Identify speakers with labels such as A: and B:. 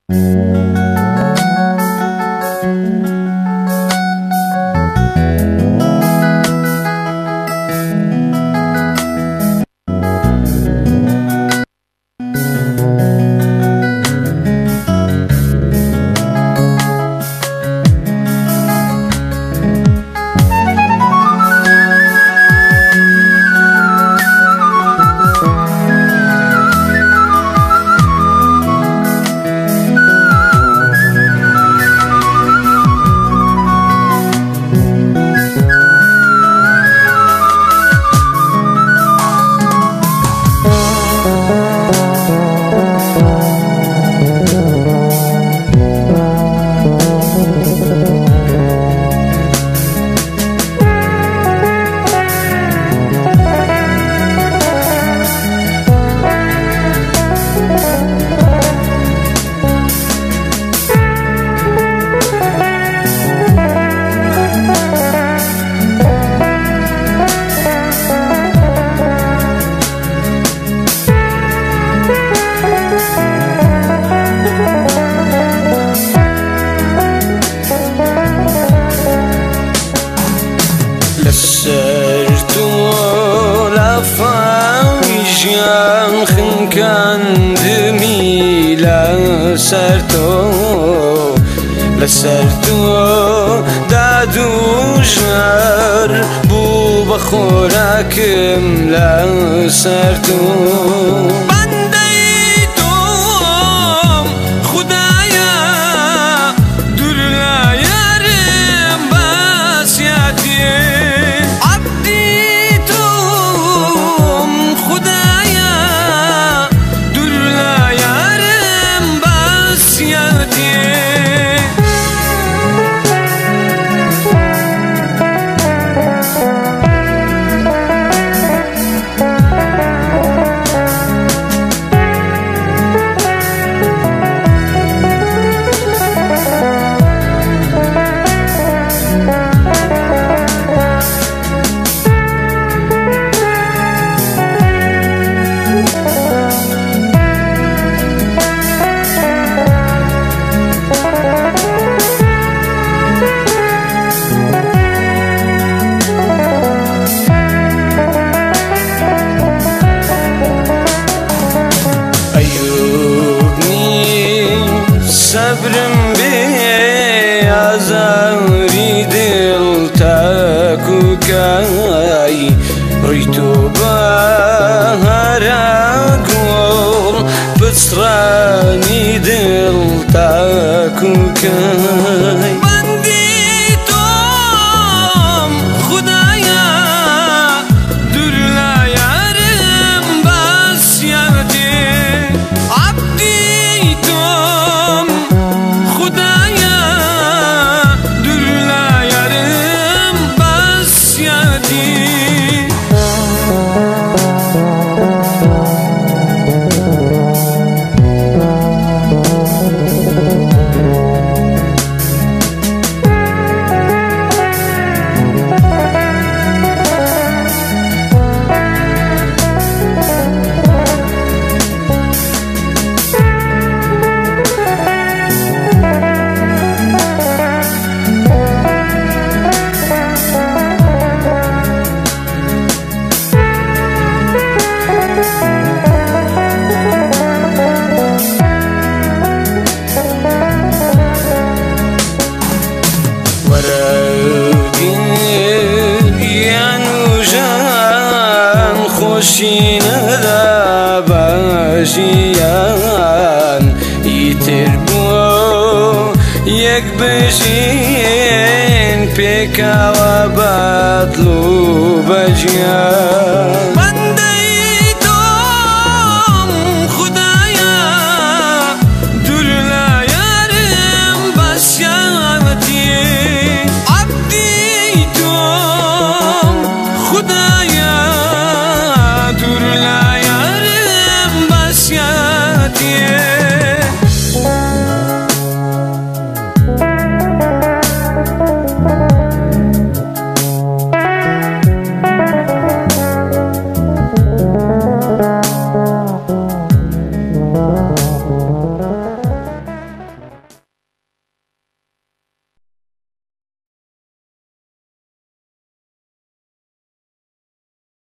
A: لسرتو دادو جار بو بخوراكم لسرتو بندي توم خدايا دور لا يارم باسياتي عبدي توم خدايا دور لا يارم باسياتي صبرم به آزاری دل تاکو کای روی تو بهارا گل بسرانی دل تاکو کای بندی توم خدایا دور لا یارم بس یادی عبدی توم خدایا دور لا یارم بس یادی خوشین دا باشیان ایتر بو یک بجین پیکا و بدلو بجیان